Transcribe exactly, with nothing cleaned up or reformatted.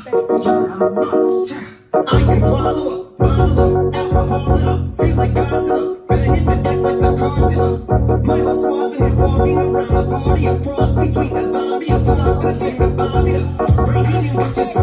I can swallow up, bottle up, alcohol up, feel like Godzilla. Better hit the deck like the Godzilla. My whole squad's in here walking around a party, a cross between a zombie, a apocalypse, and a Bobby. Breaking in with just